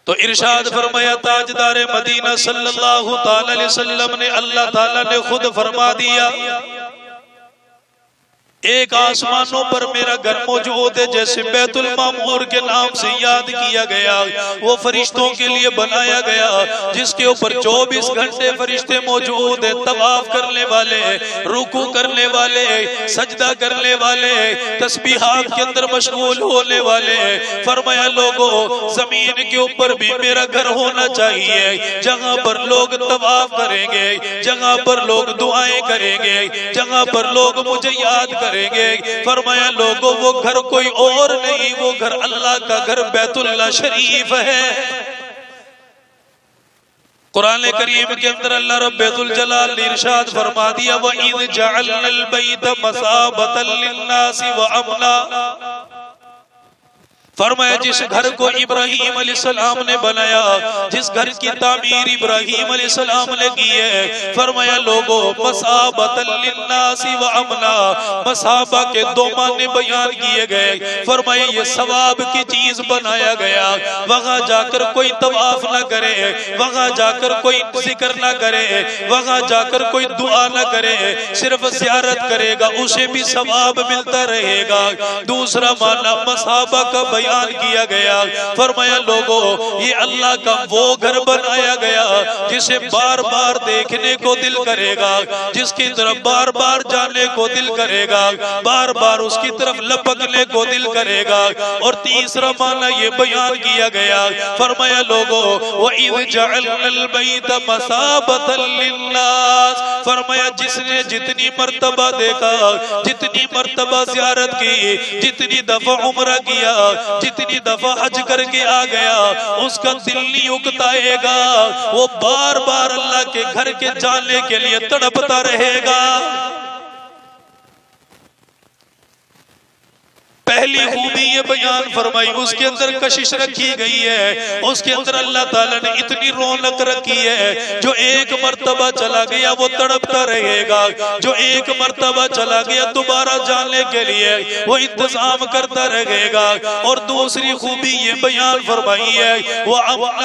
تو ارشاد فرمایا تاجدار مدینہ صلی اللہ تعالی علیہ وسلم نے، اللہ تعالیٰ نے خود فرما دیا ایک آسمانوں پر میرا گھر موجود ہے، جیسے بیت المعمور کے نام سے یاد کیا گیا، وہ فرشتوں کے لیے بنایا گیا، جس کے اوپر 24 گھنٹے فرشتے موجود ہیں، طواف کرنے والے، رکوع کرنے والے، سجدہ کرنے والے، تسبیحات کے اندر مشغول ہونے والے۔ فرمایا لوگوں، زمین کے اوپر بھی میرا گھر ہونا چاہیے، جہاں پر لوگ طواف کریں گے، جہاں پر لوگ دعائیں کریں گے، جہاں پر لوگ مجھے یاد کریں گے۔ فرمایا لوگوں، وہ گھر کوئی اور نہیں، وہ گھر اللہ کا گھر بیت اللہ شریف ہے۔ قرآن کریم کے اندر اللہ رب الجلال نے ارشاد فرما دیا وَإِذْ جَعَلْنَا الْبَيْتَ مَثَابَةً لِلنَّاسِ وَأَمْنًا۔ فرمایا جس گھر کو ابراہیم علیہ السلام نے بنایا، جس گھر کی تعمیر ابراہیم علیہ السلام نے کی ہے، فرمایا لوگوں مصابۃ للناس وامنا، مصابہ کے دو معنی بیان کیے گئے۔ فرمایا یہ ثواب کی چیز بنایا گیا، وہاں جا کر کوئی طواف نہ کرے، وہاں جا کر کوئی ذکر نہ کرے، وہاں جا کر کوئی دعا نہ کرے، صرف زیارت کرے گا، اسے بھی ثواب ملتا رہے گا۔ دوسرا معنی مصابہ کا بیان کیا گیا، فرمایا لوگوں یہ اللہ کا وہ گھر بنایا گیا جسے بار بار دیکھنے کو دل کرے گا، جس کی طرف بار بار جانے کو دل کرے گا، بار بار اس کی طرف لپکنے کو دل کرے گا۔ اور تیسرا معنی یہ بیان کیا گیا، فرمایا لوگوں وَإِذْ جَعَلْنَا الْبَيْتَ مَثَابَةً لِلنَّاسِ، فرمایا جس نے جتنی مرتبہ دیکھا، جتنی مرتبہ زیارت کی، جتنی دفعہ عمرہ کیا، جتنی دفعہ حج کر کے آ گیا، اس کا دل نہیں اکتائے گا، وہ بار بار اللہ کے گھر کے جانے کے لیے تڑپتا رہے گا۔ پہلی خوبی یہ بیان فرمائی، اس کے اندر کشش رکھی گئی ہے، اس کے اندر اللہ تعالیٰ نے اتنی رونق رکھی ہے، جو ایک مرتبہ چلا گیا وہ تڑپتا رہے گا، جو ایک مرتبہ چلا گیا دوبارہ جانے کے لیے وہ انتظام کرتا رہے گا۔ اور دوسری خوبی یہ بیان فرمائی ہے وہ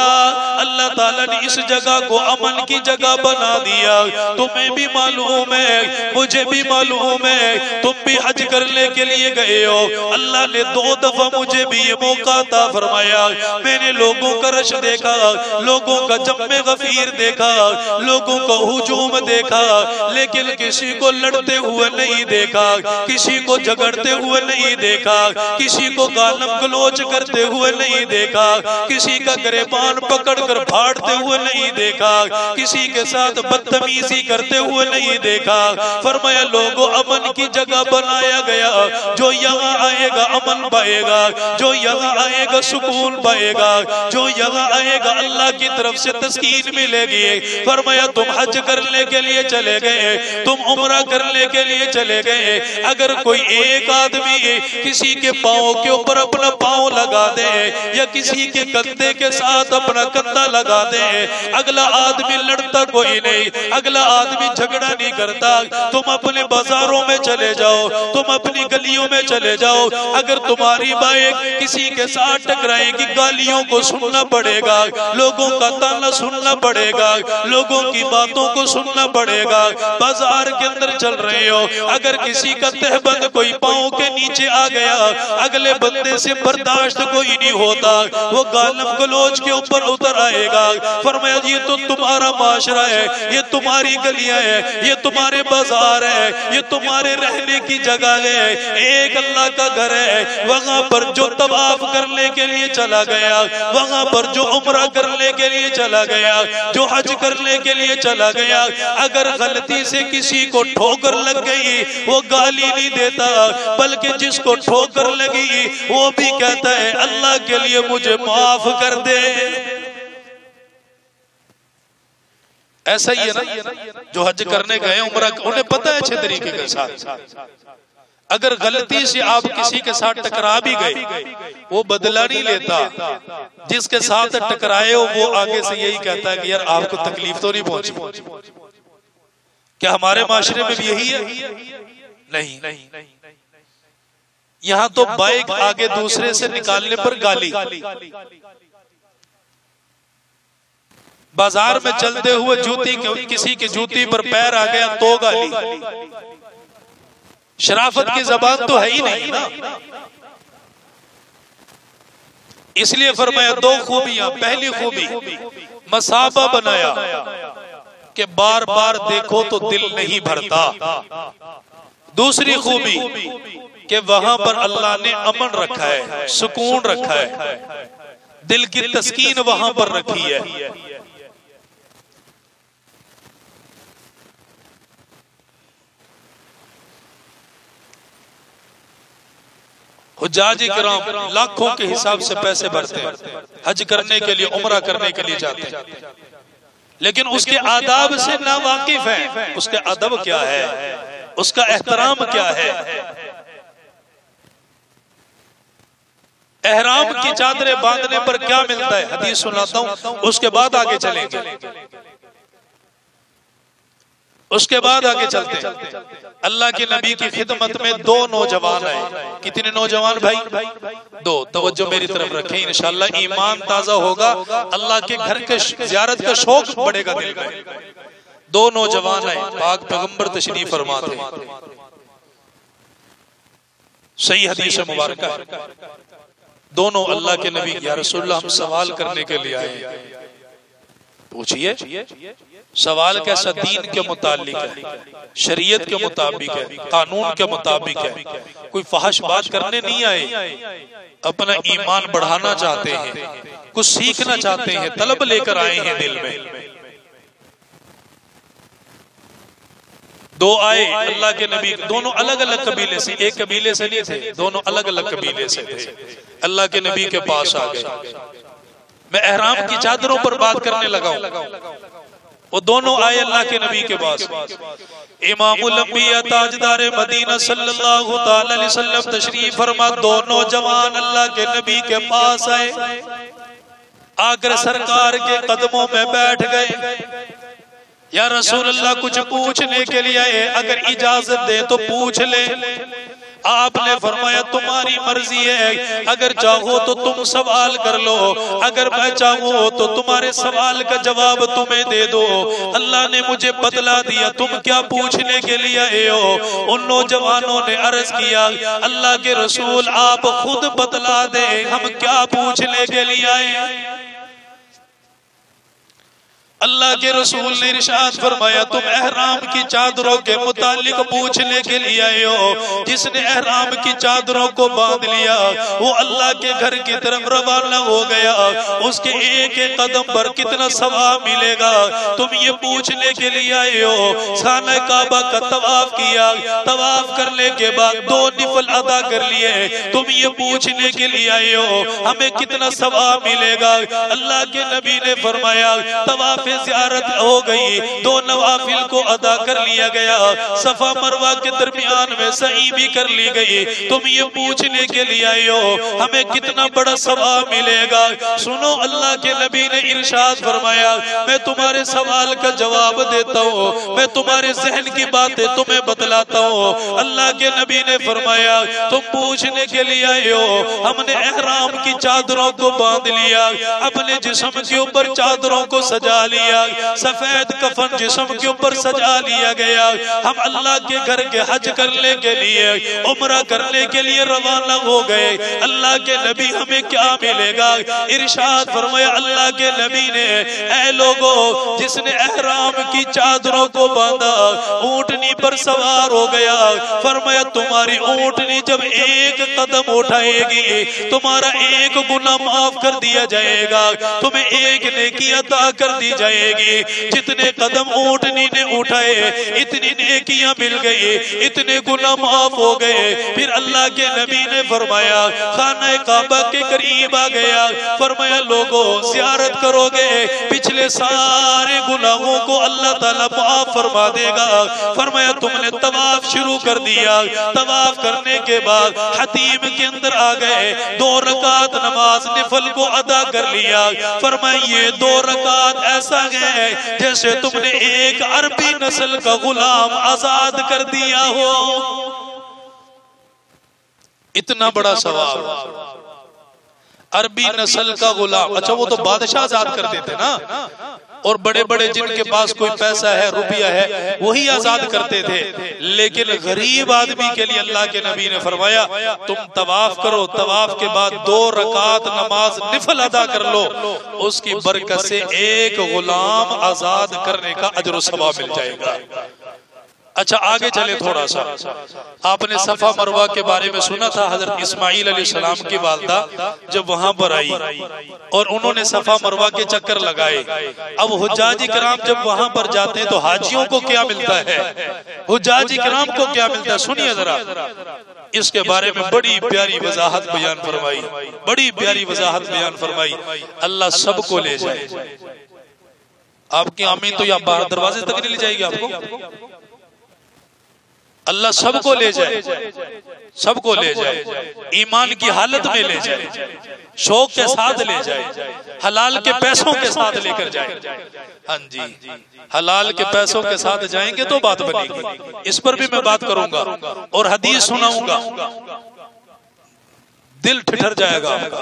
اللہ تعالیٰ نے اس جگہ کو امن کی جگہ بنا دیا۔ تمہیں بھی معلوم ہے، مجھے بھی معلوم ہے، تم بھی حج کرنے کے لیے گئے ہو، اللہ نے 2 دفعہ مجھے بھی یہ موقع عطا فرمایا، میں نے لوگوں کا رش دیکھا، لوگوں کا جمع غفیر دیکھا، لوگوں کا ہجوم دیکھا، لیکن کسی کو لڑتے ہوئے نہیں دیکھا، کسی کو جھگڑتے ہوئے نہیں دیکھا، کسی کو گالم گلوچ کرتے ہوئے نہیں دیکھا، کسی کا گریبان پکڑ کر پھاڑتے ہوئے نہیں دیکھا، کسی کے ساتھ بدتمیزی کرتے ہوئے نہیں دیکھا۔ فرمایا لوگوں امن کی جگہ بنایا گیا، جو یہاں آئے گا امن پائے گا، جو یہاں آئے گا سکون پائے گا، جو یہاں آئے گا اللہ کی طرف سے تسکین ملے گی۔ فرمایا تم حج کرنے کے لیے چلے گئے، تم عمرہ کرنے کے لیے چلے گئے، اگر کوئی ایک آدمی کسی کے پاؤں کے اوپر اپنا پاؤں لگا دے یا کسی کے کندھے کے ساتھ اپنا کندھا لگا دے، اگلا آدمی لڑتا کوئی نہیں، اگلا آدمی جھگڑا نہیں کرتا۔ تم اپنے بازاروں میں چلے جاؤ، تم اپنی گلیوں میں چلے جاؤ، اگر تمہاری بائک کسی کے ساتھ ٹکرائے گی گالیوں کو سننا پڑے گا، لوگوں کا تانا سننا پڑے گا، لوگوں کی باتوں کو سننا پڑے گا۔ بازار کے اندر چل رہے ہو، اگر کسی کا تہبند کوئی پاؤں کے نیچے آ گیا، اگلے بندے سے برداشت کوئی نہیں ہوتا، وہ گالم گلوچ کے اوپر اتر آئے گا۔ فرمایا یہ تو تمہارا معاشرہ ہے، یہ تمہاری گلیاں ہے، یہ تمہارے بازار ہے، یہ تمہارے رہنے کی جگہ ہے۔ ایک اللہ کا گھر ہے، وہاں پر جو طواف کرنے کے لیے چلا گیا، وہاں پر جو عمرہ کرنے کے لیے چلا گیا، جو حج کرنے کے لیے چلا گیا، اگر غلطی سے کسی کو ٹھوکر لگ گئی وہ گالی نہیں دیتا، بلکہ جس کو ٹھوکر لگی وہ بھی کہتا ہے اللہ کے لیے مجھے معاف کر دے۔ ایسا ہی ہے نا جو حج کرنے گئے عمرہ، انہیں پتہ ہے اچھے طریقے کے ساتھ، اگر غلطی سے آپ کسی کے ساتھ ٹکرا بھی گئے وہ بدلہ نہیں لیتا، جس کے ساتھ ٹکرائے ہو وہ آگے سے یہی کہتا ہے کہ یار آپ کو تکلیف تو نہیں پہنچی۔ کیا ہمارے معاشرے میں بھی یہی ہے؟ نہیں، یہاں تو بائک آگے دوسرے سے نکالنے پر گالی، بازار میں چلتے ہوئے کسی کی جوتی پر پیر آ گیا تو گالی. شرافت کی زبان تو ہے ہی نہیں نا. اس لیے فرمایا دو خوبیاں. پہلی خوبی مسابہ بنایا کہ بار بار دیکھو تو دل نہیں بھرتا. دوسری خوبی کہ وہاں پر اللہ نے امن رکھا ہے, سکون رکھا ہے, دل کی تسکین وہاں پر رکھی ہے. حجاج کرام لاکھوں کے حساب سے پیسے بھرتے ہیں, حج کرنے کے لیے, عمرہ کرنے کے لیے جاتے ہیں, لیکن اس کے آداب سے نا واقف ہیں. اس کے ادب کیا ہے, اس کا احترام کیا ہے. احرام کی چادریں باندھنے پر کیا ملتا ہے, حدیث سناتا ہوں, اس کے بعد آگے چلیں گے. اس کے بعد آگے چلتے ہیں. اللہ کے نبی کی خدمت میں دو نوجوان آئے. کتنے نوجوان بھائی؟ دو. توجہ میری طرف رکھیں, انشاءاللہ ایمان تازہ ہوگا, اللہ کے گھر کے زیارت کا شوق بڑھے گا دل میں. دو نوجوان آئے, پاک پیغمبر تشریف فرما تھے. صحیح حدیث مبارکہ ہے. دونوں اللہ کے نبی, یا رسول اللہ ہم سوال کرنے کے لیے آئے. پوچھئے. سوال کیسا؟ دین کے متعلق ہے, شریعت کے مطابق ہے, قانون کے مطابق ہے. کوئی فحش بات کرنے نہیں آئے, اپنا ایمان بڑھانا چاہتے ہیں, کچھ سیکھنا چاہتے ہیں, طلب لے کر آئے ہیں دل میں. دو آئے اللہ کے نبی, دونوں الگ الگ قبیلے سے, ایک قبیلے سے نہیں تھے, دونوں الگ الگ قبیلے سے تھے. اللہ کے نبی کے پاس آ گئے. میں احرام کی چادروں پر بات کرنے لگا ہوں. وہ دونوں آئے اللہ کے نبی کے پاس. امام الانبیاء تاجدار مدینہ صلی اللہ تعالی علیہ وسلم تشریف فرما. دونوں جوان اللہ کے نبی کے پاس آئے, آ کر سرکار کے قدموں میں بیٹھ گئے. یا رسول اللہ کچھ پوچھنے کے لیے آئے, اگر اجازت دے تو پوچھ لے. آپ نے فرمایا تمہاری مرضی ہے, اگر چاہو تو تم سوال کر لو, اگر میں چاہوں تو تمہارے سوال کا جواب تمہیں دے دو. اللہ نے مجھے بتلا دیا تم کیا پوچھنے کے لیے آئے ہو. ان نوجوانوں نے عرض کیا اللہ کے رسول آپ خود بتلا دیں ہم کیا پوچھنے کے لیے آئے. اللہ کے رسول نے ارشاد فرمایا تم احرام کی چادروں کے متعلق پوچھنے کے لیے آئے ہو. جس نے احرام کی چادروں کو باندھ لیا وہ اللہ کے گھر کی طرف روانہ ہو گیا. اس کے ایک ایک قدم پر کتنا ثواب ملے گا تم یہ پوچھنے کے لیے آئے ہو. خانہ کعبہ کا طواف کیا, طواف کرنے کے بعد 2 نفل ادا کر لیے, تم یہ پوچھنے کے لیے آئے ہو ہمیں کتنا ثواب ملے گا. اللہ کے نبی نے فرمایا طواف زیارت ہو گئی, 2 نوافل کو ادا کر لیا گیا, صفا مروہ کے درمیان میں سعی بھی کر لی گئی. تم یہ پوچھنے کے لیے آئے ہو ہمیں کتنا بڑا ثواب ملے گا. سنو اللہ کے نبی نے ارشاد فرمایا میں تمہارے سوال کا جواب دیتا ہوں, میں تمہارے ذہن کی باتیں تمہیں بتلاتا ہوں. اللہ کے نبی نے فرمایا تم پوچھنے کے لیے آئے ہو ہم نے احرام کی چادروں کو باندھ لیا, اپنے جسم کے اوپر چادروں کو سجا لیا, سفید کفن جسم کے اوپر سجا لیا گیا. ہم اللہ کے گھر کے حج کرنے کے لیے, عمرہ کرنے کے لیے روانہ ہو گئے. اللہ کے نبی ہمیں کیا ملے گا؟ ارشاد فرمایا اللہ کے نبی نے اے لوگو جس نے احرام کی چادروں کو باندھا اونٹنی پر سوار ہو گیا, فرمایا تمہاری اونٹنی جب ایک قدم اٹھائے گی تمہارا ایک گناہ معاف کر دیا جائے گا, تمہیں ایک نیکی عطا کر دی جائے گی. جتنے قدم اونٹنی نے اٹھائے اتنی نیکیاں مل گئی, اتنے گناہ معاف ہو گئے. پھر اللہ کے نبی نے فرمایا خانہ کعبہ کے قریب آ گیا, فرمایا لوگوں زیارت کرو گے پچھلے سارے گناہوں کو اللہ تعالیٰ معاف فرما دے گا. فرمایا تم نے طواف شروع کر دیا, طواف کرنے کے بعد حتیم کے اندر آ گئے, 2 رکعت نماز نفل کو ادا کر لیا. فرمایا یہ 2 رکعت ایسا ہے جیسے تم نے ایک عربی نسل کا غلام آزاد کر دیا ہو. اتنا بڑا ثواب. عربی نسل کا غلام، اچھا وہ تو بادشاہ آزاد کر دیتے نا، اور بڑے بڑے جن کے پاس کوئی پیسہ ہے روپیہ ہے وہی آزاد کرتے تھے، لیکن غریب آدمی کے لیے اللہ کے نبی نے فرمایا تم طواف کرو، طواف کے بعد 2 رکعت نماز نفل ادا کر لو، اس کی برکت سے ایک غلام آزاد کرنے کا اجر و ثواب مل جائے گا۔ اچھا آگے چلے تھوڑا سا، آپ نے صفا مروہ کے بارے میں سنا تھا، حضرت اسماعیل علیہ السلام کی والدہ جب وہاں پر آئی اور انہوں نے صفا مروہ کے چکر لگائے، اب حجاج کرام جب وہاں پر جاتے ہیں تو حاجیوں کو کیا ملتا ہے، حجاج کرام کو کیا ملتا ہے، سنیے ذرا اس کے بارے میں بڑی پیاری وضاحت بیان فرمائی، بڑی پیاری وضاحت بیان فرمائی۔ اللہ سب کو لے جائے، آپ کی آمین تو یہاں باہر دروازے تک نہیں لے جائے گی آپ کو، اللہ سب کو لے جائے، سب کو لے جائے، ایمان کی حالت میں لے جائے، شوق کے ساتھ لے جائے، حلال کے پیسوں کے ساتھ لے کر جائے۔ ہاں جی، حلال کے پیسوں کے ساتھ جائیں گے تو بات بنے گی، اس پر بھی میں بات کروں گا اور حدیث سناؤں گا، دل ٹھٹر جائے گا آپ کا۔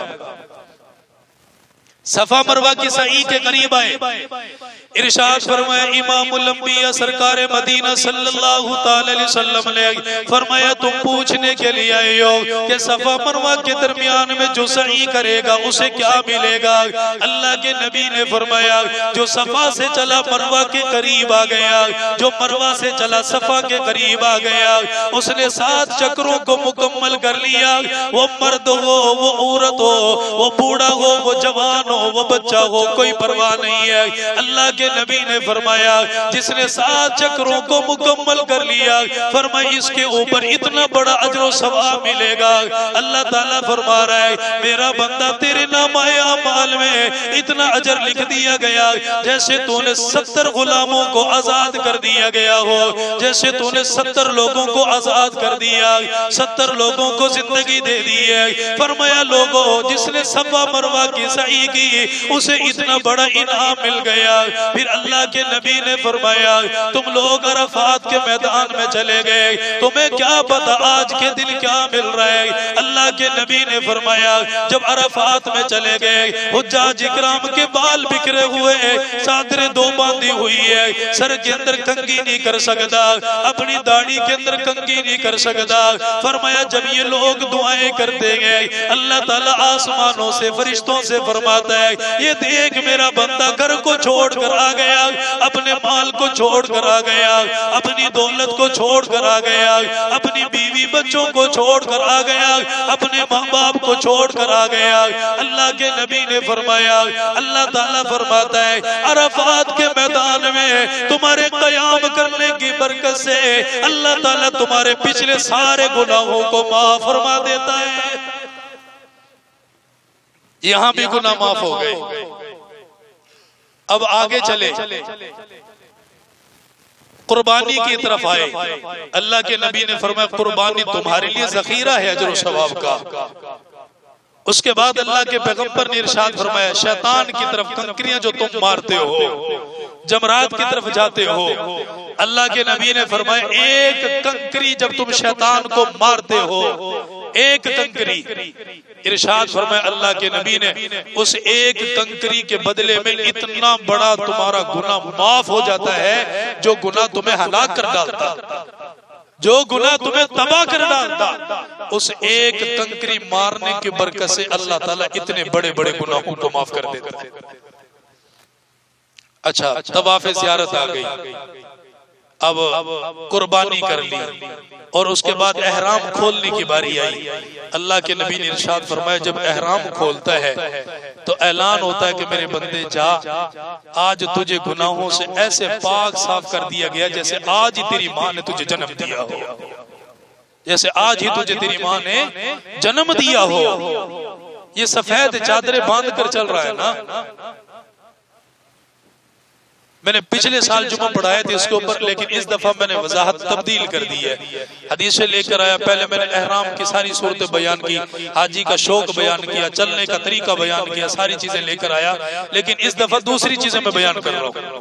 صفا مروہ کی سعی کے قریب آئے، ارشاد فرمایا امام الانبیاء سرکار مدینہ صلی اللہ تعالی علیہ وسلم نے فرمایا تم پوچھنے کے لیے آئے ہو کہ صفا مروہ کے درمیان میں جو سعی کرے گا اسے کیا ملے گا؟ اللہ کے نبی نے فرمایا جو صفا سے چلا مروہ کے قریب آ گیا، جو مروہ سے چلا صفا کے قریب آ گیا، اس نے 7 چکروں کو مکمل کر لیا، وہ مرد ہو، وہ عورت ہو، وہ بوڑھا ہو، وہ جوان ہو، وہ بچہ ہو، کوئی پرواہ نہیں ہے۔ اللہ کے نبی نے فرمایا جس نے 7 چکروں کو مکمل کر لیا، فرمایا اس کے اوپر اتنا بڑا اجر و ثواب ملے گا۔ اللہ تعالیٰ فرما رہا ہے میرا بندہ تیرے نامہ اعمال میں اتنا اجر لکھ دیا گیا جیسے تو نے 70 غلاموں کو آزاد کر دیا گیا ہو، جیسے تو نے 70 لوگوں کو آزاد کر دیا، 70 لوگوں کو زندگی دے دی ہے۔ فرمایا لوگوں جس نے صفا مروہ کی سعی کی اسے اتنا بڑا انعام مل گیا۔ پھر اللہ کے نبی نے فرمایا تم لوگ عرفات کے میدان میں چلے گئے، تمہیں کیا پتا آج کے دن کیا مل رہا ہے؟ اللہ کے نبی نے فرمایا جب عرفات میں چلے گئے حجاج اکرام کے بال بکھرے ہوئے ہیں، چادریں 2 باندھی ہوئی ہے، سر کے اندر کنگھی نہیں کر سکتا، اپنی داڑھی کے اندر کنگھی نہیں کر سکتا۔ فرمایا جب یہ لوگ دعائیں کرتے گئے اللہ تعالیٰ آسمانوں سے فرشتوں سے فرماتا ہے یہ دیکھ میرا بندہ گھر کو چھوڑ کر آ گیا، اپنے مال کو چھوڑ کر آ گیا، اپنی دولت کو چھوڑ کر آ گیا، اپنی بیوی بچوں کو چھوڑ کر آ گیا، اپنے ماں باپ کو چھوڑ کر آ گیا۔ اللہ کے نبی نے فرمایا اللہ تعالیٰ فرماتا ہے عرفات کے میدان میں تمہارے قیام کرنے کی برکت سے اللہ تعالیٰ تمہارے پچھلے سارے گناہوں کو معاف فرما دیتا ہے۔ یہاں بھی گناہ معاف ہو گئے۔ اب آگے چلے قربانی کی طرف آئے، اللہ کے نبی نے فرمایا قربانی تمہارے لیے ذخیرہ ہے اجر و ثواب کا۔ اس کے بعد اللہ کے پیغمبر نے ارشاد فرمایا شیطان کی طرف کنکریاں جو تم مارتے ہو، جمرات کی طرف جاتے ہو، اللہ کے نبی نے فرمایا ایک کنکری جب تم شیطان کو مارتے ہو، ایک کنکری، ارشاد فرمایا اللہ کے نبی نے اس ایک کنکری کے بدلے میں اتنا بڑا تمہارا گناہ معاف ہو جاتا ہے جو گناہ تمہیں ہلاک کر ڈالتا، جو گناہ تمہیں تباہ کر ڈالتا، اس ایک کنکری مارنے کی برکت سے اللہ تعالیٰ اتنے بڑے بڑے گناہوں کو معاف کر دیتا ہے۔ اچھا طواف زیارت آ گئی، اب قربانی کر لی اور اس کے بعد احرام کھولنے کی باری آئی۔ اللہ کے نبی نے ارشاد فرمایا جب احرام کھولتا ہے تو اعلان ہوتا ہے کہ میرے بندے جا، آج تجھے گناہوں سے ایسے پاک صاف کر دیا گیا جیسے آج ہی تیری ماں نے تجھے جنم دیا ہو، جیسے آج ہی تجھے تیری ماں نے جنم دیا ہو۔ یہ سفید چادریں باندھ کر چل رہا ہے نا، میں نے پچھلے سال جمعہ پڑھائے تھے اس کے اوپر، لیکن اس دفعہ میں نے وضاحت تبدیل کر دی ہے، حدیثیں لے کر آیا۔ پہلے میں نے احرام کی ساری صورتیں بیان کی، حاجی کا شوق بیان کیا، چلنے کا طریقہ بیان کیا، ساری چیزیں لے کر آیا، لیکن اس دفعہ دوسری چیزیں میں بیان کر رہا ہوں۔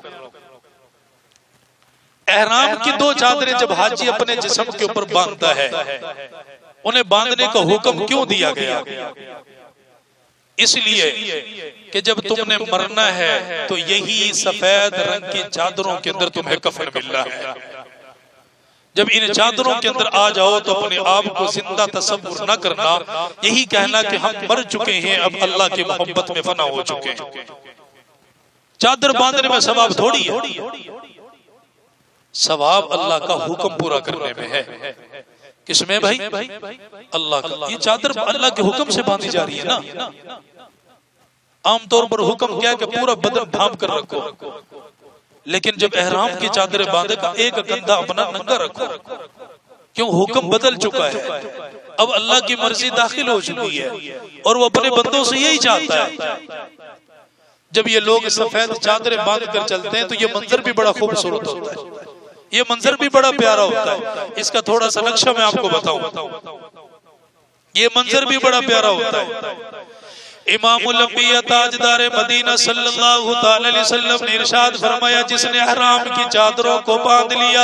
احرام کی 2 چادریں جب حاجی اپنے جسم کے اوپر باندھتا ہے، انہیں باندھنے کا حکم کیوں دیا گیا؟ اس لیے کہ جب تم نے مرنا ہے تو یہی سفید رنگ کی چادروں کے اندر تمہیں کفن ملنا ہے. جب ان چادروں کے اندر آ جاؤ تو اپنے آپ کو زندہ تصور نہ کرنا، یہی کہنا کہ ہم مر چکے ہیں، اب اللہ کی محبت میں فنا ہو چکے ہیں. چادر باندھنے میں ثواب تھوڑی ہے، ثواب اللہ کا حکم پورا کرنے میں ہے. کس میں بھائی؟ اللہ کا. یہ چادر اللہ کے حکم سے باندھی جا رہی ہے نا. عام طور پر حکم کیا کہ پورا بدن ڈھانپ کر رکھو، لیکن جب احرام کی چادر باندھے کا ایک کندھا اپنا ننگا رکھو. کیوں؟ حکم بدل چکا ہے، اب اللہ کی مرضی داخل ہو چکی ہے اور وہ اپنے بندوں سے یہی چاہتا ہے. جب یہ لوگ سفید چادریں باندھ کر چلتے ہیں تو یہ منظر بھی بڑا خوبصورت ہوتا ہے، یہ منظر بھی بڑا پیارا ہوتا ہے. اس کا تھوڑا سا نقشہ میں آپ کو بتاؤں. یہ منظر بھی بڑا پیارا ہوتا ہے. امام الانبیاء تاجدار مدینہ صلی اللہ تعالی علیہ وسلم نے ارشاد فرمایا، جس نے احرام کی چادروں کو باندھ لیا،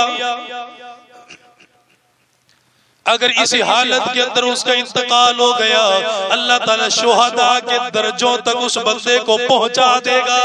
اگر اسی حالت کے اندر اس کا انتقال ہو گیا، اللہ تعالی شہداء کے درجوں تک اس بندے کو پہنچا دے گا.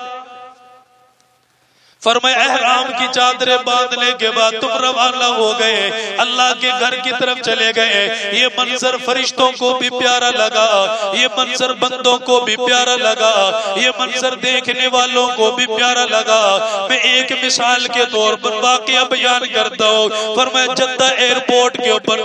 فرمایا احرام کی چادریں باندھنے کے بعد تم روانہ ہو گئے، اللہ کے گھر کی طرف چلے گئے. یہ منظر فرشتوں کو بھی پیارا لگا، یہ منظر بندوں کو بھی پیارا لگا، یہ منظر دیکھنے والوں کو بھی پیارا لگا. میں ایک مثال کے طور پر واقعہ بیان کرتا ہوں. فرمایا جدہ ایئرپورٹ کے اوپر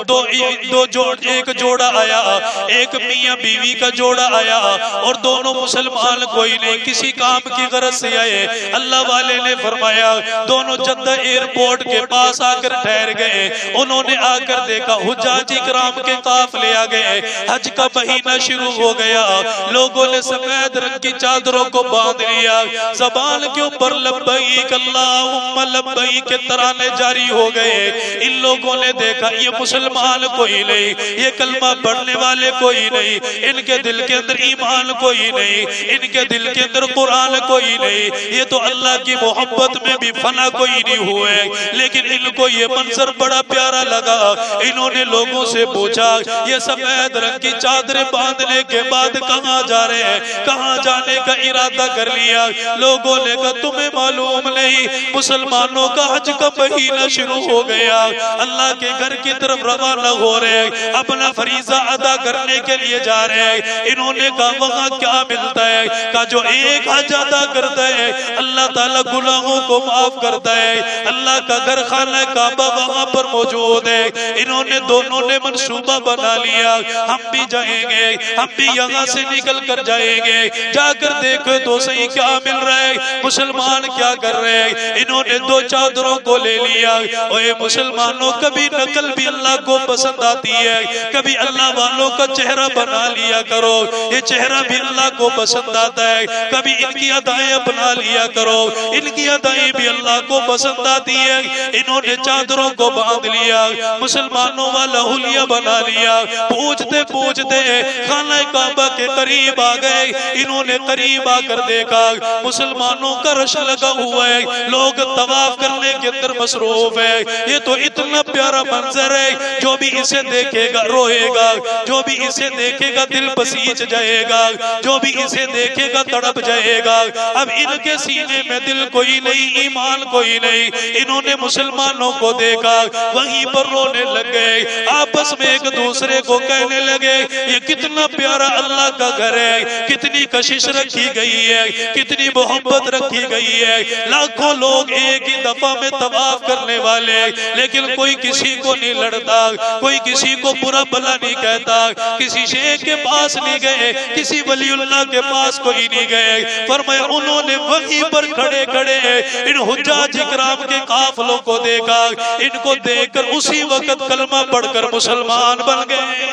ایک جوڑا آیا، ایک میاں بیوی کا جوڑا آیا، اور دونوں مسلمان کوئی نہیں، کسی کام کی غرض سے آئے. اللہ والے نے فرمایا دونوں جدہ ایئرپورٹ کے پاس آ کر ٹھہر گئے. انہوں نے آ کر دیکھا حجاج اکرام کے قافلے آ گئے، حج کا مہینہ شروع ہو گیا. لوگوں نے سفید رنگ کی چادروں کو باندھ لیا، زبان کے اوپر لبیک اللہم لبیک کے ترانے جاری ہو گئے. ان لوگوں نے دیکھا یہ مسلمان کوئی نہیں، یہ کلمہ پڑھنے والے کوئی نہیں، ان کے دل کے اندر ایمان کوئی نہیں، ان کے دل کے اندر قرآن کوئی نہیں، یہ تو اللہ کی محبت میں بھی فنا کوئی نہیں ہوئے. لیکن ان کو یہ منظر بڑا پیارا لگا. انہوں نے لوگوں سے پوچھا یہ سفید رنگ کی چادریں باندھنے کے بعد کہاں جا رہے ہیں، کہاں جانے کا ارادہ کر لیا؟ لوگوں نے کہا تمہیں معلوم نہیں، مسلمانوں کا حج کا مہینہ شروع ہو گیا، اللہ کے گھر کی طرف روانہ ہو رہے ہیں، اپنا فریضہ ادا کرنے کے لیے جا رہے ہیں. انہوں نے کہا وہاں کیا ملتا ہے؟ کہا جو ایک حج ادا کرتا ہے اللہ تعالیٰ گناہوں کو معاف کرتا ہے. اللہ کا گھر خانہ کعبہ وہاں پر موجود ہے. انہوں نے دونوں نے منصوبہ بنا لیا، ہم بھی جائیں گے، ہم بھی یہاں سے نکل کر جائیں گے، جا کر دیکھو تو صحیح کیا مل رہا ہے، مسلمان کیا کر رہے ہیں. انہوں نے دو چادروں کو لے لیا. اے مسلمانوں، کبھی نقل بھی اللہ کو پسند آتی ہے، کبھی اللہ والوں کا چہرہ بنا لیا کرو، یہ چہرہ بھی اللہ کو پسند آتا ہے. کبھی ان کی ادائیں بنا لیا کرو، ان کی ادائیں بھی اللہ کو پسند آتی ہے. انہوں نے چادروں کو باندھ لیا، مسلمانوں والا حلیہ بنا لیا. پوچھتے پوچھتے خانہ کعبہ کے قریب آ گئے. انہوں نے قریب آ کر دیکھا مسلمانوں کا رش لگا ہوا ہے، لوگ طواف کرنے کے اندر مصروف ہے. یہ تو اتنا پیارا منظر ہے، جو بھی اسے دیکھے گا روئے گا، جو بھی اسے دیکھے گا دل بسیج جائے گا، جو بھی اسے دیکھے گا تڑپ جائے گا. اب ان کے سینے میں دل کوئی نہیں، ایمان کوئی نہیں. انہوں نے مسلمانوں کو دیکھا، وہیں پر رونے لگے، آپس میں ایک دوسرے کو کہنے لگے یہ کتنا پیارا اللہ کا گھر ہے، کتنی کشش رکھی گئی ہے، کتنی محبت رکھی گئی ہے. لاکھوں لوگ ایک ہی دفعہ میں طواف کرنے والے، لیکن کوئی کسی کو نہیں لڑتا، کوئی کسی کو برا بھلا نہیں کہتا. کسی شیخ کے پاس نہیں گئے، کسی ولی اللہ کے پاس کوئی نہیں گئے. فرمایا انہوں نے وہیں پر کھڑے کھڑے ان حجاج اکرام کے قافلوں کو دیکھا. ان کو دیکھ کر اسی وقت کلمہ پڑھ کر مسلمان بن گئے.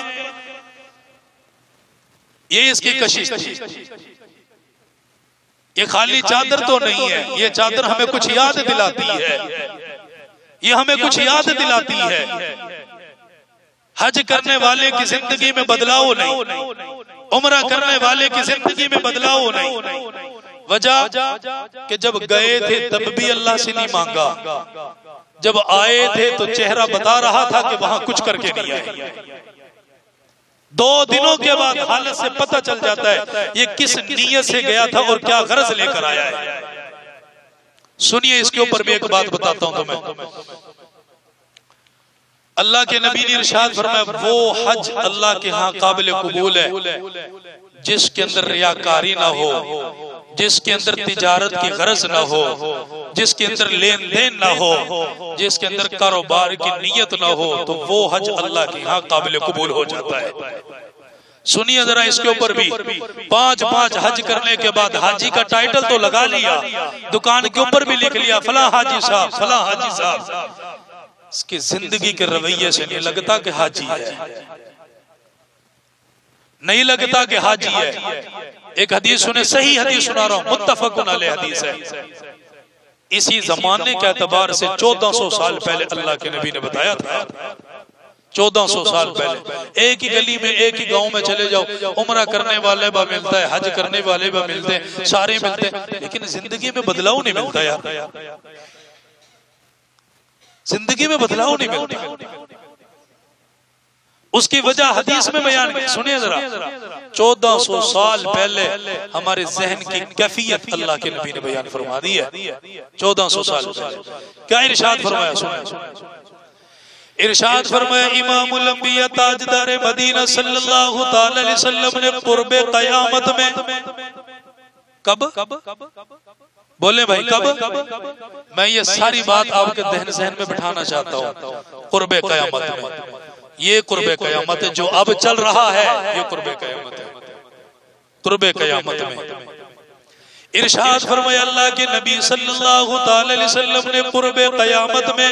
یہ اس کی کشش تھی. یہ خالی چادر تو نہیں ہے، یہ چادر ہمیں کچھ یاد دلاتی ہے، یہ ہمیں کچھ یاد دلاتی ہے. حج کرنے والے کی زندگی میں بدلاؤ نہیں، عمرہ کرنے والے کی زندگی میں بدلاؤ نہیں. وجہ کہ جب گئے تھے تب بھی اللہ سے نہیں مانگا، جب آئے تھے تو چہرہ بتا رہا تھا کہ وہاں کچھ کر کے نہیں آئے. 2 دنوں کے بعد حالت سے پتہ چل جاتا ہے یہ کس نیت سے گیا تھا اور کیا غرض لے کر آیا ہے۔ سنیے اس کے اوپر بھی ایک بات بتاتا ہوں تمہیں۔ اللہ کے نبی نے ارشاد فرمایا وہ حج اللہ کے ہاں قابل قبول ہے جس کے اندر ریاکاری نہ ہو، جس کے اندر تجارت کی غرض نہ ہو، جس کے اندر لین دین نہ ہو، جس کے اندر کاروبار کی نیت نہ ہو، تو وہ حج اللہ کے ہاں قابل قبول ہو جاتا ہے۔ سنیے ذرا اس کے اوپر بھی 5 حج کرنے کے بعد حاجی کا ٹائٹل تو لگا لیا، دکان کے اوپر بھی لکھ لیا فلاں حاجی صاحب، فلاں حاجی صاحب، اس کی زندگی کے رویے سے نہیں لگتا کہ حاجی ہے، نہیں لگتا کہ حاجی ہے۔ ایک حدیث سنے، صحیح حدیث سنا رہا ہوں، متفقن علیہ حدیث ہے۔ اسی زمانے کے اعتبار سے 1400 سال پہلے اللہ کے نبی نے بتایا تھا، 1400 سال پہلے ایک ہی گلی میں ایک ہی گاؤں میں چلے جاؤ، عمرہ کرنے والے با ملتا ہے، حج کرنے والے با ملتے ہیں، سارے ملتے ہیں، لیکن زندگی میں بدلاؤ نہیں ملتا یار، زندگی میں بدلاؤ نہیں ملتا۔ اس کی وجہ حدیث میں بیان کی، سنیے ذرا۔ 1400 سال پہلے ہمارے ذہن کی کیفیت اللہ کے نبی نے بیان فرما دی ہے۔ 1400 سال پہلے کیا ارشاد فرمایا؟ سنیں، ارشاد فرمایا امام الانبیاء تاجدار مدینہ صلی اللہ تعالی علیہ وسلم نے قرب قیامت میں، کب بولے بھائی کب؟ میں یہ ساری بات آپ کے ذہن میں بٹھانا چاہتا ہوں۔ قرب قیامت میں، یہ قرب قیامت ہے جو اب چل رہا ہے، یہ قرب قیامت ہے۔ قرب قیامت میں ارشاد فرمایا اللہ کے نبی صلی اللہ تعالی علیہ وسلم نے قرب قیامت میں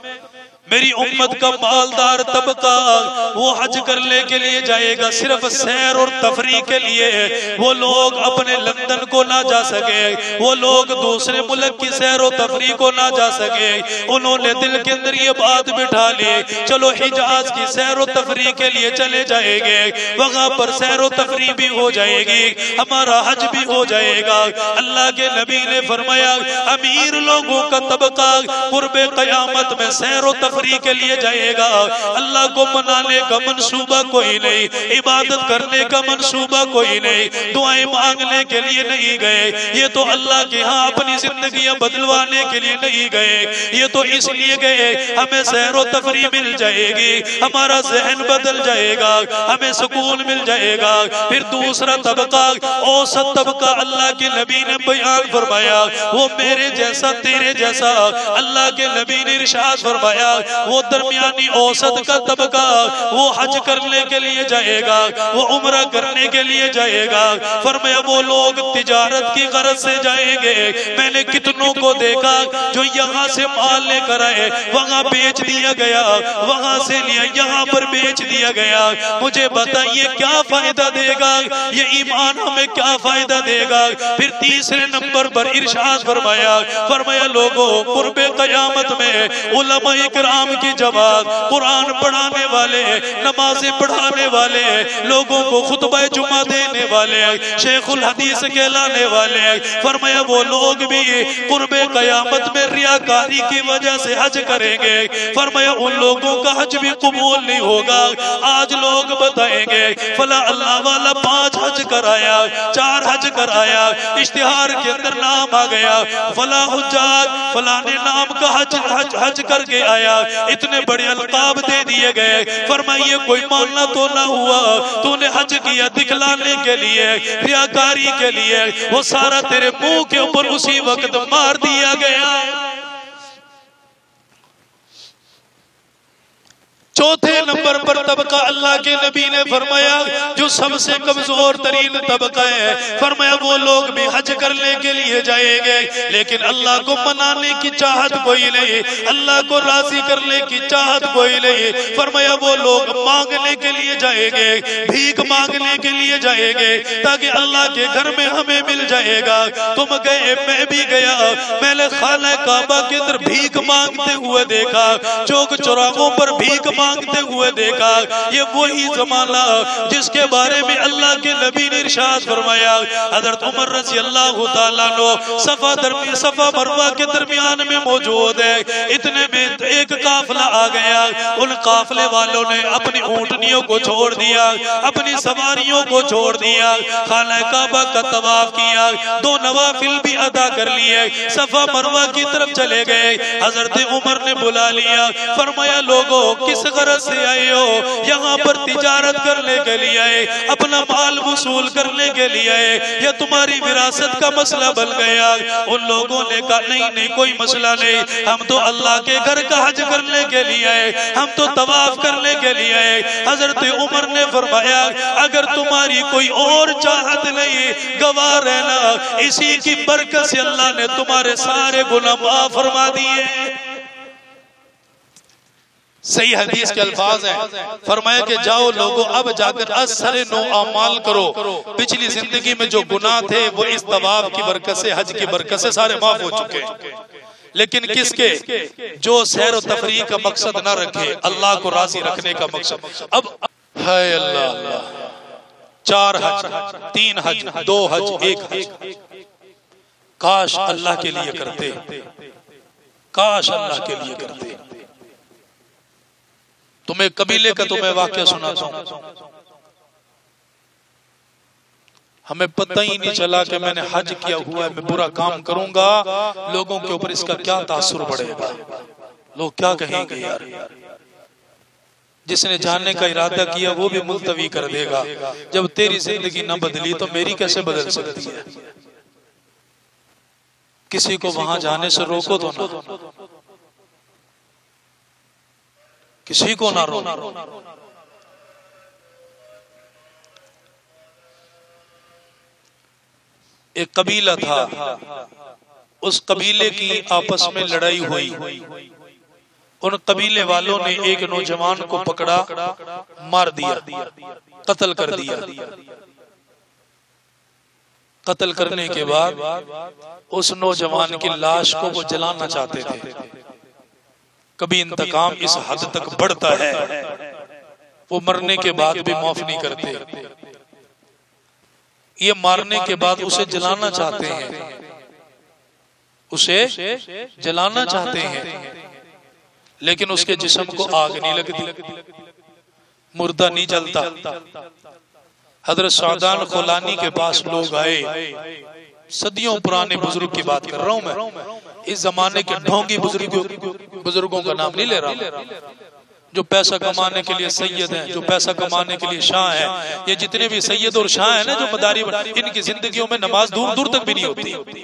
میری امت کا مالدار طبقہ وہ حج کرنے کے لیے جائے گا، صرف سیر اور تفریح کے لیے۔ وہ لوگ اپنے لندن کو نہ جا سکے، وہ لوگ دوسرے ملک کی سیر و تفریح کو نہ جا سکے، انہوں نے دل کے اندر یہ بات بٹھا لی چلو حجاز کی سیر و تفریح کے لیے چلے جائیں گے، وہاں پر سیر و تفریح بھی ہو جائے گی، ہمارا حج بھی ہو جائے گا۔ اللہ کے نبی نے فرمایا امیر لوگوں کا طبقہ قرب قیامت میں سیر و تفریح کے لیے جائے گا، اللہ کو منانے کا منصوبہ کوئی نہیں، عبادت کرنے کا منصوبہ کوئی نہیں، دعائیں مانگنے کے لیے نہیں گئے، یہ تو اللہ کے ہاں اپنی زندگیاں بدلوانے کے لیے نہیں گئے، یہ تو اس لیے گئے ہمیں سیر و تفریح مل جائے گی، ہمارا ذہن بدل جائے گا، ہمیں سکون مل جائے گا۔ پھر دوسرا طبقہ اوسط طبقہ اللہ کے نبی نے بیان فرمایا وہ میرے جیسا تیرے جیسا، اللہ کے نبی نے ارشاد فرمایا وہ درمیانی اوسط کا طبقہ وہ حج کرنے کے لیے جائے گا، وہ عمرہ کرنے کے لیے جائے گا۔ فرمایا وہ لوگ تجارت کی غرض سے جائیں گے، میں نے کتنوں کو دیکھا جو یہاں سے مال لے کر آئے وہاں بیچ دیا گیا، وہاں سے لیا یہاں پر بیچ دیا گیا، مجھے بتائیے کیا فائدہ دے گا یہ ایمان، ہمیں کیا فائدہ دے گا؟ پھر تیسرے نمبر پر ارشاد فرمایا لوگوں قرب قیامت میں علماء اکرام کی جماعت، قرآن پڑھانے والے، نمازیں پڑھانے والے، لوگوں کو خطبہ جمعہ دینے والے، شیخ الحدیث کہلانے والے، فرمایا وہ لوگ بھی قرب قیامت میں ریاکاری کی وجہ سے حج کریں گے، فرمایا ان لوگوں کا حج بھی قبول نہیں ہوگا۔ آج لوگ بتائیں گے فلاں اللہ والا 5 حج کرایا، 4 حج کرایا، اشتہار کے اندر نام آ گیا فلاں حجاج فلاں نام کا حج کر کے آیا، اتنے بڑے القاب دے دیے گئے۔ فرمائیے کوئی ماننا تو نہ ہوا، تو نے حج کیا دکھلانے کے لیے، ریاکاری کے لیے، وہ سارا تیرے منہ کے اوپر اسی وقت مار دیا گیا۔ چوتھے نمبر پر طبقہ اللہ کے نبی نے فرمایا جو سب سے کمزور ترین طبقہ ہے، فرمایا وہ لوگ بھی حج کرنے کے لیے جائیں گے لیکن اللہ کو منانے کی چاہت کوئی نہیں، اللہ کو راضی کرنے کی چاہت کوئی نہیں۔ فرمایا وہ لوگ مانگنے کے لیے جائیں گے، بھیک مانگنے کے لیے جائیں گے تاکہ اللہ کے گھر میں ہمیں مل جائے گا۔ تم گئے، میں بھی گیا، میں نے خانہ کعبہ کے اندر بھیک مانگتے ہوئے دیکھا، چوک چوراہوں پر بھیک مانگتے مانگتے ہوئے دیکھا۔ یہ وہی زمانہ جس کے بارے میں اللہ کے نبی نے ارشاد فرمایا، حضرت عمر رضی اللہ تعالیٰ عنہ صفا مروہ کے درمیان میں موجود ہے، اتنے میں ایک قافلہ آ گیا۔ ان قافلے والوں نے اپنی اونٹنیوں کو چھوڑ دیا، اپنی سواریوں کو چھوڑ دیا، خانہ کعبہ کا طواف کیا، 2 نوافل بھی ادا کر لیے، صفا مروہ کی طرف چلے گئے۔ حضرت عمر نے بلا لیا، فرمایا لوگوں کس غرض سے آئے ہو؟ یہاں پر تجارت کرنے کے لیے آئے، اپنا مال وصول کرنے کے لیے آئے، یا تمہاری وراثت کا مسئلہ بن گیا؟ ان لوگوں نے کہا نہیں کوئی مسئلہ نہیں، ہم تو اللہ کے گھر کا حج کرنے کے لیے آئے، ہم تو طواف کرنے کے لیے آئے۔ حضرت عمر نے فرمایا اگر تمہاری کوئی اور چاہت نہیں، گواہ رہنا اسی کی برکت سے اللہ نے تمہارے سارے گناہ معاف فرما دیے۔ صحیح حدیث کے الفاظ ہیں، فرمایا کہ جاؤ لوگوں اب جا کر اثر نو اعمال کرو، پچھلی زندگی میں جو گناہ تھے وہ اس طواف کی برکت سے، حج کی برکت سے سارے معاف ہو چکے۔ لیکن کس کے؟ جو سیر و تفریح کا مقصد نہ رکھے، اللہ کو راضی رکھنے کا مقصد۔ اب ہے اللہ 4 حج، 3 حج، 2 حج، 1 حج، کاش اللہ کے لیے کرتے، کاش اللہ کے لیے کرتے۔ تمہیں قبیلے کا تمہیں واقعہ سناتا ہوں، ہمیں پتہ ہی نہیں چلا کہ میں نے حج کیا ہوا ہے، میں برا کام کروں گا لوگوں کے اوپر اس کا کیا تاثر پڑے گا، لوگ کیا کہیں گے یار۔ جس نے جاننے کا ارادہ کیا وہ بھی ملتوی کر دے گا۔ جب تیری زندگی نہ بدلی تو میری کیسے بدل سکتی ہے؟ کسی کو وہاں جانے سے روکو تو نہ، کسی کو نہ روکو۔ ایک قبیلہ تھا، اس قبیلے کی آپس میں لڑائی ہوئی، ان قبیلے والوں نے ایک نوجوان کو پکڑا، مار دیا، قتل کر دیا۔ قتل کرنے کے بعد اس نوجوان کی لاش کو وہ جلانا چاہتے تھے۔ کبھی انتقام اس حد تک بڑھتا ہے، وہ مرنے کے بعد بھی معاف نہیں کرتے۔ یہ مارنے کے بعد اسے جلانا چاہتے ہیں، اسے جلانا چاہتے ہیں، لیکن اس کے جسم کو آگ نہیں لگتی، مردہ نہیں جلتا۔ حضرت سعدان خولانی کے پاس لوگ آئے، صدیوں پرانے بزرگ کی بات کر رہا ہوں میں، اس زمانے کے ڈھونگی بزرگوں کا نام نہیں لے رہا، جو پیسہ کمانے کے لیے سید ہیں، جو پیسہ کمانے کے لیے شاہ ہیں۔ یہ جتنے بھی سید اور شاہ ہیں نا جو مداری، ان کی زندگیوں میں نماز دور دور تک بھی نہیں ہوتی۔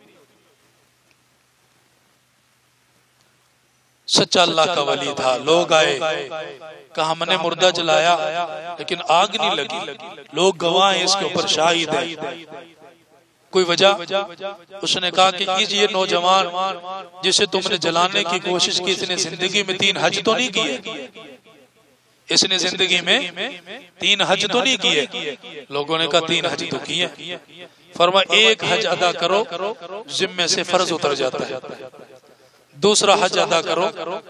سچا اللہ کا ولی تھا، لوگ آئے، کہا ہم نے مردہ جلایا لیکن آگ نہیں لگی، لوگ گواہ ہیں اس کے اوپر، شاہد ہیں، کوئی وجہ؟ اس نے کہا کہ یہ نوجوان جسے تم نے جلانے کی کوشش کی، اس نے زندگی میں 3 حج تو نہیں کیے، اس نے زندگی میں 3 حج تو نہیں کیے۔ لوگوں نے کہا 3 حج تو کیے۔ فرمایا 1 حج ادا کرو، ذمے سے فرض اتر جاتا ہے، دوسرا حج ادا کرو،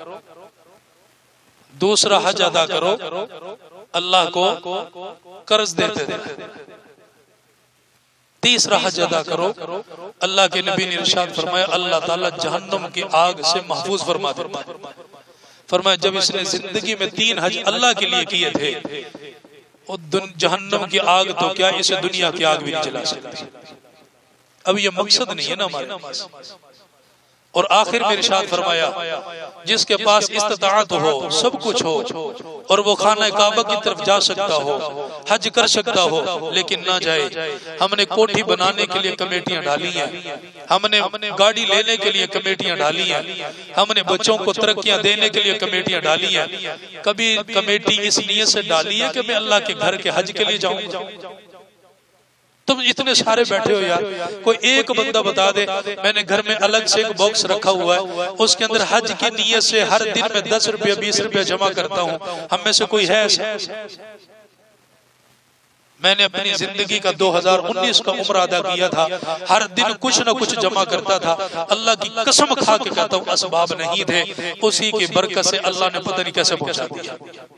دوسرا حج ادا کرو، اللہ کو قرض دیتے تھے، تیسرا حج ادا کرو، اللہ کے نبی نے ارشاد فرمایا اللہ تعالیٰ جہنم کی آگ سے محفوظ فرما دیتا ہے۔ فرمایا جب اس نے زندگی میں 3 حج اللہ کے لیے کیے تھے، جہنم کی آگ تو کیا اسے دنیا کی آگ بھی نہیں جلا سکتی۔ اب یہ مقصد نہیں ہے نا ہمارے۔ اور آخر میں ارشاد فرمایا جس کے پاس استطاعت ہو، سب کچھ ہو، اور وہ خانہ کعبہ کی طرف جا سکتا ہو، حج کر سکتا ہو، لیکن نہ جائے۔ ہم نے کوٹھی بنانے کے لیے کمیٹیاں ڈالی ہیں، ہم نے گاڑی لینے کے لیے کمیٹیاں ڈالی ہیں، ہم نے بچوں کو ترقیاں دینے کے لیے کمیٹیاں ڈالی ہیں۔ کبھی کمیٹی اس نیت سے ڈالی ہے کہ میں اللہ کے گھر کے حج کے لیے جاؤں؟ تم اتنے سارے بیٹھے ہو یار، کوئی ایک بندہ بتا دے میں نے گھر میں الگ سے ایک باکس رکھا ہوا ہے، اس کے اندر حج کی نیت سے ہر دن میں 10 روپے 20 روپے جمع کرتا ہوں، ہم میں سے کوئی ہے ایسا؟ میں نے اپنی زندگی کا 2019 کا عمرہ ادا کیا تھا، ہر دن کچھ نہ کچھ جمع کرتا تھا، اللہ کی قسم کھا کے کہتا ہوں اسباب نہیں تھے، اسی کی برکت سے اللہ نے پتہ نہیں کیسے پہنچا دیا،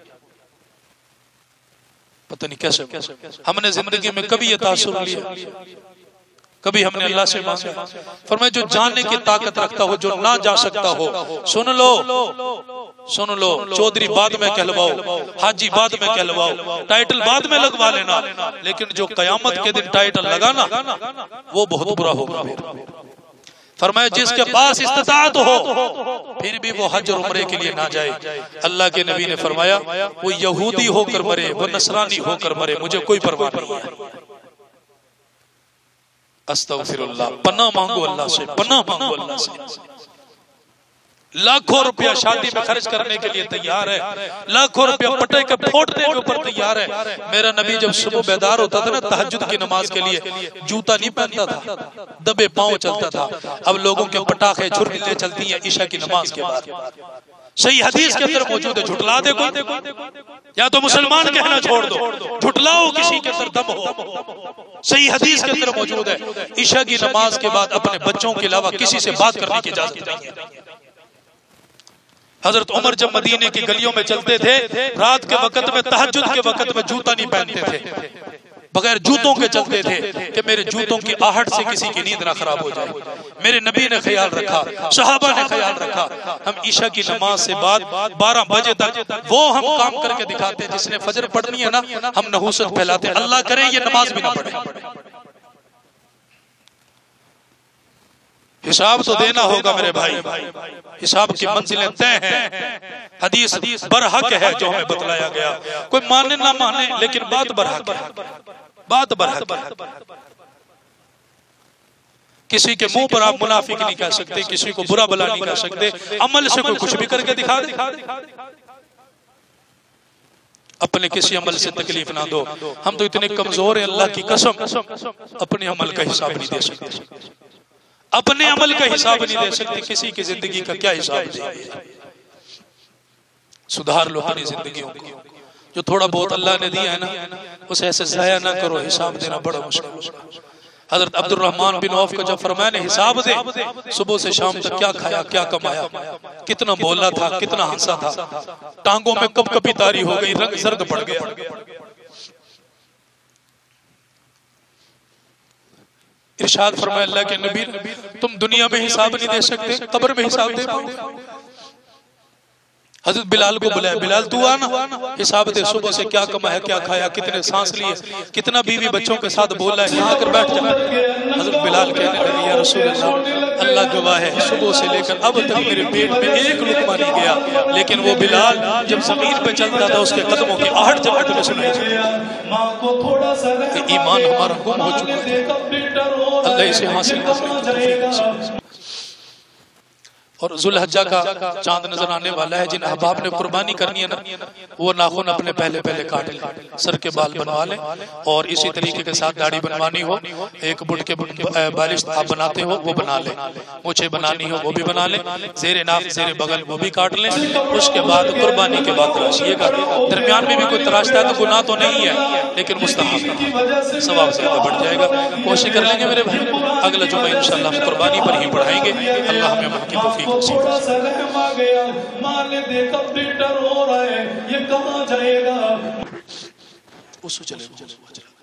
پتہ نہیں کیسے۔ ہم نے زندگی میں کبھی یہ تاثر لیا، کبھی ہم نے اللہ سے مانگا؟ فرمایا جو جانے کی طاقت رکھتا ہو، جو نہ جا سکتا ہو، سن لو چودھری بعد میں کہلواؤ، حاجی بعد میں کہلواؤ، ٹائٹل بعد میں لگوا لینا، لیکن جو قیامت کے دن ٹائٹل لگانا وہ بہت برا ہوگا۔ فرمایا جس کے پاس استطاعت ہو پھر بھی وہ حج اور عمرے کے لیے نہ جائے، اللہ کے نبی نے فرمایا وہ یہودی ہو کر مرے، وہ نصرانی ہو کر مرے، مجھے کوئی پرواہ نہیں ہے۔ استغفر اللہ، پناہ مانگو اللہ سے، پناہ مانگو اللہ سے۔ لاکھوں روپیہ شادی میں خرچ کرنے کے لیے تیار ہے، لاکھوں روپیہ پٹے کے پھوٹنے کے اوپر تیار ہے۔ میرا نبی جب صبح بیدار ہوتا تھا نا تہجد کی نماز کے لیے، جوتا نہیں پہنتا تھا، دبے پاؤں چلتا تھا۔ اب لوگوں کے پٹاخے چھریں چلتی ہیں عشاء کی نماز کے بعد۔ صحیح حدیث کے اندر موجود ہے، جھٹلا دے کوئی یا تو مسلمان کہنا چھوڑ دو، جھٹلاؤ کسی کے اندر دم ہو۔ صحیح حدیث کے اندر موجود ہے عشاء کی نماز کے بعد اپنے بچوں کے علاوہ کسی سے بات کرنے کی اجازت نہیں ہے۔ حضرت عمر جب مدینے کی گلیوں میں چلتے تھے، رات کے وقت میں تہجد کے وقت میں جوتا نہیں پہنتے تھے، بغیر جوتوں کے چلتے تھے کہ میرے جوتوں کی آہٹ سے کسی کی نیند نہ خراب ہو جائے۔ میرے نبی نے خیال رکھا، صحابہ نے خیال رکھا۔ ہم عشاء کی نماز سے بعد 12 بجے تک وہ ہم کام کر کے دکھاتے، جس نے فجر پڑھنی ہے نا ہم نحوست پھیلاتے، اللہ کرے یہ نماز بھی نہ پڑھے۔ حساب تو دینا ہوگا میرے بھائی، حساب کی منزلیں طے ہیں، حدیث برحق ہے جو ہمیں بتلایا گیا، کوئی مانے نہ مانے لیکن بات برحق ہے، بات برحق ہے۔ کسی کے منہ پر آپ منافق نہیں کہہ سکتے، کسی کو برا بلا نہیں کہہ سکتے، عمل سے کوئی کچھ بھی کر کے دکھا دے، اپنے کسی عمل سے تکلیف نہ دو۔ ہم تو اتنے کمزور ہیں اللہ کی قسم، اپنے عمل کا حساب نہیں دے سکتے، اپنے عمل کا حساب نہیں دے سکتے، کسی کی زندگی کا کیا حساب دے۔ سدھار لو اپنی زندگیوں کو، جو تھوڑا بہت اللہ نے دیا ہے نا اسے ایسے ضائع نہ کرو، حساب دینا بڑا مشکل۔ حضرت عبد الرحمن بن عوف کو جب فرمایا نے حساب دے، صبح سے شام تک کیا کھایا کیا کمایا، کتنا بولا تھا کتنا ہنسا تھا، ٹانگوں میں کب کبھی تاری ہو گئی، رنگ زرد پڑ گیا۔ ارشاد فرمایا اللہ کے نبی تم دنیا میں حساب نہیں دے سکتے، قبر میں حساب دے پاؤ۔ حضرت بلال کو بلایا، بلال تو آنا حساب دے، صبح سے کیا کمایا کیا کھایا، کتنے سانس لیے، کتنا بیوی بچوں کے ساتھ بولا ہے، یہاں کر بیٹھ جا۔ حضرت بلال کہنے لگے یا رسول اللہ، اللہ گواہ ہے صبح سے لے کر اب تک میرے پیٹ میں ایک لقمہ نہیں گیا، لیکن وہ بلال جب زمین پہ چلتا تھا اس کے قدموں کی آہٹ جب تمہیں سنائی دیتی۔ ایمان ہمارا گم ہو چکا ہے، اللہ اسے حاصل کرنے۔ اور ذوالحجہ کا چاند نظر آنے والا ہے، جن احباب نے قربانی کرنی ہے نا وہ ناخن اپنے پہلے کاٹ لیں، سر کے بال بنوا لیں، اور اسی طریقے کے ساتھ داڑھی بنوانی ہو، ایک بٹ کے بالش آپ بناتے ہو وہ بنا لیں، مونچھیں بنانی ہو وہ بھی بنا لیں، زیر ناف زیر بغل وہ بھی کاٹ لیں۔ اس کے بعد قربانی کے بعد تراشیے گا، درمیان میں بھی کوئی تراشتا ہے تو گناہ تو نہیں ہے لیکن مستحب ہے، ثواب زیادہ بڑھ جائے گا۔ کوشش کر لیں گے میرے بھائی، اگلا جمعہ انشاءاللہ ہم قربانی پر ہی پڑھائیں گے۔ اللہ ہمیں عمل کی توفیق تھوڑا سا رحم آ گیا، مالے دیکھا بیٹر ہو رہا ہے، یہ کہاں جائے گا؟ اس سے چلے